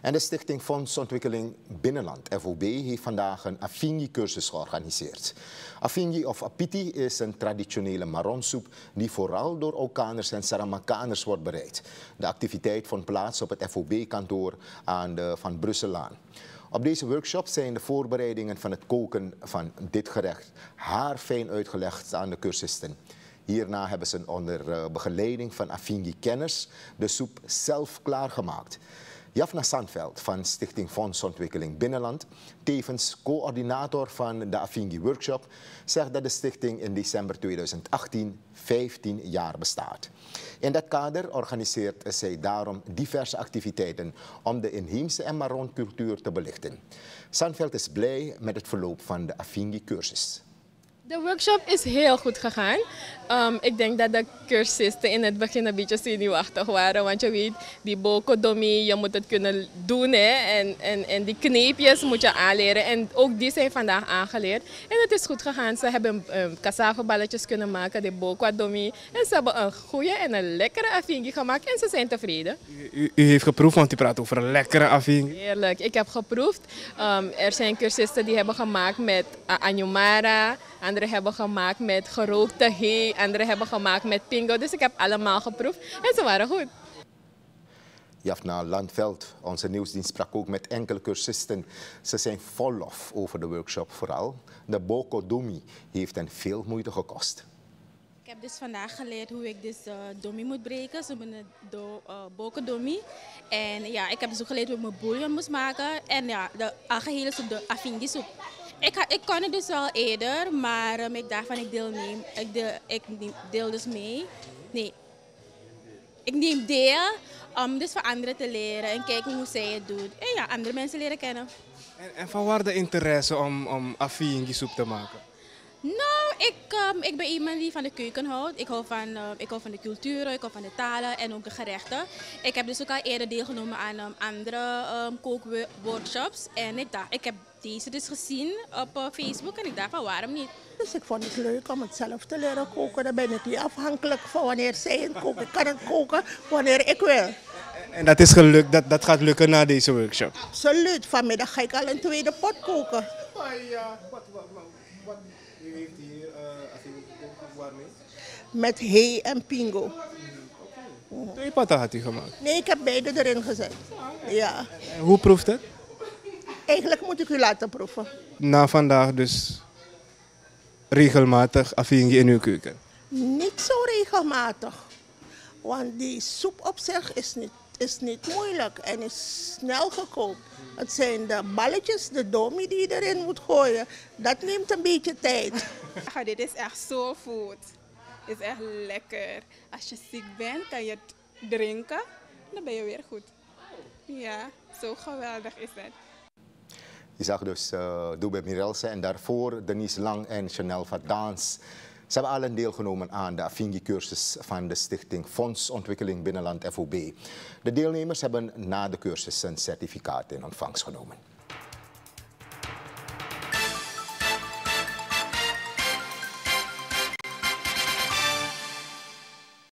En de Stichting Fondsontwikkeling Binnenland, FOB, heeft vandaag een Afingi-cursus georganiseerd. Afingi of Apiti is een traditionele marronsoep die vooral door Aukaners en Saramakaners wordt bereid. De activiteit vond plaats op het FOB-kantoor aan de Van Brusselaan. Op deze workshop zijn de voorbereidingen van het koken van dit gerecht haarfijn uitgelegd aan de cursisten. Hierna hebben ze onder begeleiding van Afingi-kenners de soep zelf klaargemaakt. Jaffna Sandveld van Stichting Fondsontwikkeling Binnenland, tevens coördinator van de Afingi-workshop, zegt dat de stichting in december 2018 15 jaar bestaat. In dat kader organiseert zij daarom diverse activiteiten om de inheemse en marroncultuur te belichten. Sandveld is blij met het verloop van de Afingi-cursus. De workshop is heel goed gegaan. Ik denk dat de cursisten in het begin een beetje zenuwachtig waren. Want je weet, die bokodomi, je moet het kunnen doen. Hè? En die kneepjes moet je aanleren. En ook die zijn vandaag aangeleerd. En het is goed gegaan. Ze hebben cassavaballetjes kunnen maken, de bokodomi. En ze hebben een goede en een lekkere afingi gemaakt. En ze zijn tevreden. U heeft geproefd, want u praat over een lekkere afingi. Heerlijk. Ik heb geproefd. Er zijn cursisten die hebben gemaakt met anyumara. Anderen hebben gemaakt met gerookte hei, anderen hebben gemaakt met pingo. Dus ik heb allemaal geproefd en ze waren goed. Jaffna Landveld, onze nieuwsdienst, sprak ook met enkele cursisten. Ze zijn vol lof over de workshop vooral. De bokodomi heeft hen veel moeite gekost. Ik heb dus vandaag geleerd hoe ik dus domi moet breken, zo mijn bokodomi. En ja, ik heb dus ook geleerd hoe ik mijn bouillon moest maken. En ja, de algehele soep, de afingi soep. Ik kon het dus wel eerder, maar ik dacht van ik deel dus mee. Nee, ik neem deel om dus voor anderen te leren en kijken hoe zij het doen. En ja, andere mensen leren kennen. En van waar de interesse om afingi soep te maken? Nou, ik ben iemand die van de keuken houdt. Ik hou van de cultuur, ik hou van de talen en ook de gerechten. Ik heb dus ook al eerder deelgenomen aan andere kookworkshops. En ik heb deze dus gezien op Facebook en ik dacht van waarom niet. Dus ik vond het leuk om het zelf te leren koken. Dan ben ik niet afhankelijk van wanneer zij het koken. Ik kan het koken wanneer ik wil. En dat is gelukt, dat gaat lukken na deze workshop? Absoluut. Vanmiddag ga ik al een tweede pot koken. U heeft hier waarmee? Met hei en pingo. Twee potten had u gemaakt? Nee, ik heb beide erin gezet. Ja. En hoe proeft het? Eigenlijk moet ik u laten proeven. Na vandaag dus regelmatig afingi in uw keuken? Niet zo regelmatig. Want die soep op zich is niet moeilijk en is snel gekookt. Het zijn de balletjes, de domi die je erin moet gooien. Dat neemt een beetje tijd. Ja, dit is echt soul food. Het is echt lekker. Als je ziek bent, kan je het drinken. Dan ben je weer goed. Ja, zo geweldig is het. Je zag dus Doebe Mirelse en daarvoor Denise Lang en Chanel Verdaans. Ze hebben allen deelgenomen aan de Afingi-cursus van de Stichting Fondsontwikkeling Binnenland FOB. De deelnemers hebben na de cursus een certificaat in ontvangst genomen.